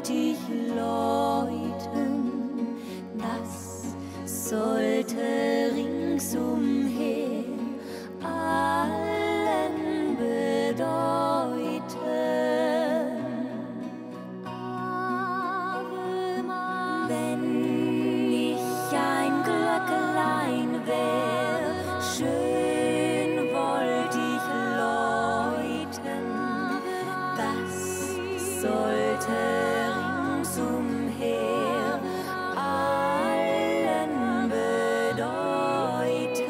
wollt ich läuten, das sollte ringsumher allen bedeuten. Wenn ich ein Glöcklein wär, schön wollt ich läuten, das sollte ringsumher allen bedeuten.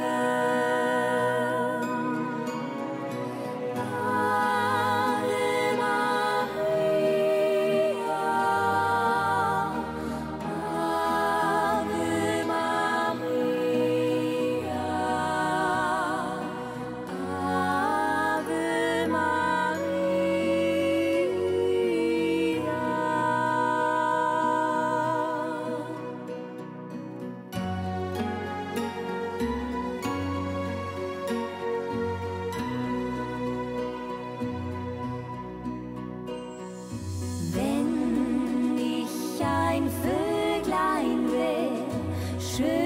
Ave Maria, Ave Maria, Ave Wenn ich ein Vöglein wär, schön